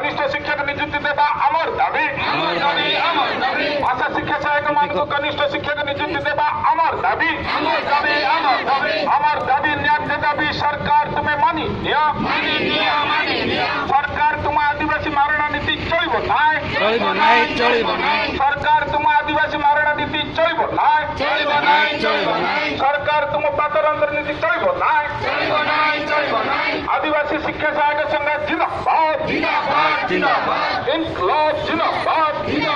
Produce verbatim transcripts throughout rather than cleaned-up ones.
कनिष्ठ शिक्षक नियुक्ति देवा आमर दाबी भाषा शिक्षा सहायक मान कनिष्ठ शिक्षक नियुक्ति देवा आमर दाबी आमर दाबी न्याय दाबी सरकार तुम्हें मानी सरकार तुम आदिवासी मारणा नीति चलो ना सरकार तुम आदिवासी मारणा नीति चलो ना सरकार तुम पातर अंतर नीति चलो ना आदिवासी शिक्षा सहायक संघ जिंदाबाद इनकलाब जिंदाबाद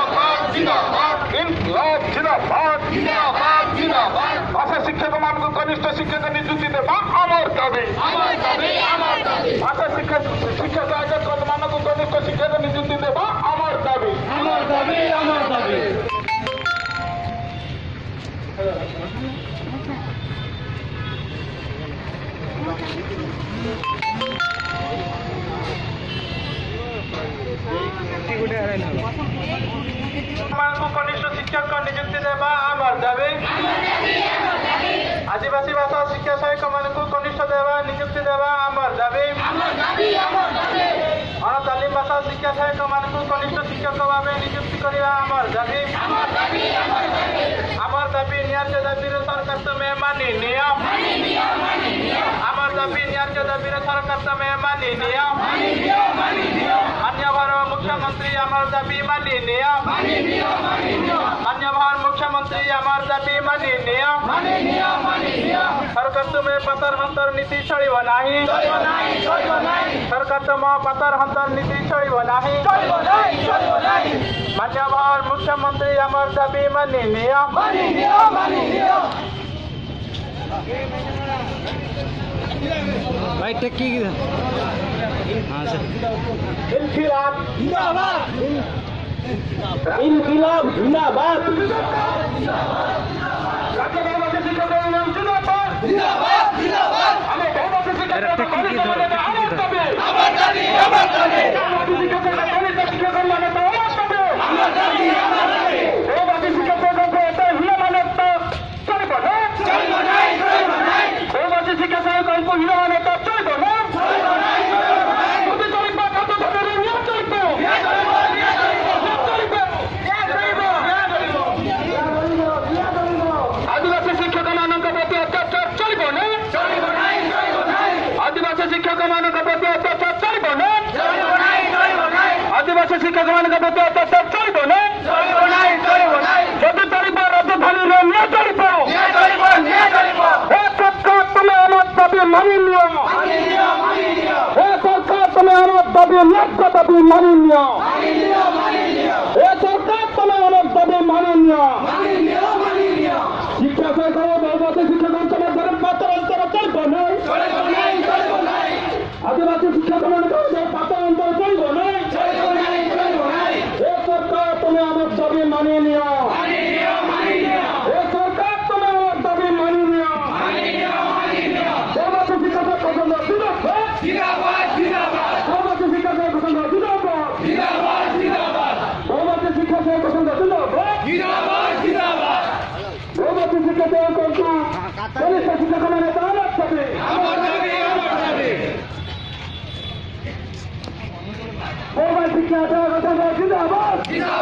इनकलाब जिंदाबाद भाषा शिक्षक मान कनिष्ठ शिक्षक नियुक्ति देवा आमर दाबी भाषा शिक्षा शिक्षा सहायक मान कनिष्ठ शिक्षक नियुक्ति देवा आमर दाबी कनिष्ठ शिक्षक नियुक्ति देवा आमर दाबी आदिवासी भाषा शिक्षा सहायक मान कनिष्ठ देवा नियुक्ति देवा आमर दाबी अणतालीम भाषा शिक्षा सहायक मान कनिष्ठ शिक्षक भाव नियुक्ति करवा आमर दाबी आमर दाबी न्याय दाबी सरकार तुम्हें मानी नियम आमर दाबी न्याय दाबी सरकार तुम्हें मानी नियम मान्यवर मुख्यमंत्री आमर दाबी मानी नियम मान्यवर मुख्यमंत्री आमर दाबी मानी नियम सरकार तुम्हें पतर हंतर नीति चलो नहीं सरकार तुम पतर हंतर नीति चलो नहीं मान्यवर मुख्यमंत्री आमर दाबी मानी नियम भाई टेक्की हाँ सर इनकिलाब जिंदाबाद इनकिलाब जिंदाबाद आदिवासी शिक्षक मान प्रति अत्याचार चलो ना जदि चलो राजधानी चलो सरकार तुम्हें आमर दाबी मानी नियो सरकार तुम्हें आमर दाबी न्याय दाबी मानी नियो सरकार तुम्हें आमर दाबी मानी नियो शिक्षा सहायक बहुभाषी शिक्षक पात्र अंतर चलो ना आदिवासी शिक्षक मान पात्र अंतर चलो ना सरकार तुम्हें आमर दाबी मानी नियो सरकार तुम्हें आमर दाबी मानी नियो बहुभाषी शिक्षक पसंद जिंदाबाद बहुभाषी शिक्षक पसंद जिंदाबाद बहुभाषी शिक्षक पसंद जिंदाबाद बहुभाषी शिक्षक कनिष्ठ शिक्षक मैंने आमर दाबी बहुभाषी शिक्षा जिंदाबाद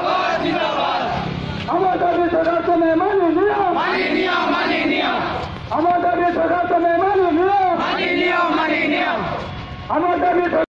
आमर दाबी सरकार तुम्हें मानी नियो आमर दाबी सरकार तुम्हें मानी नियो आमर दाबी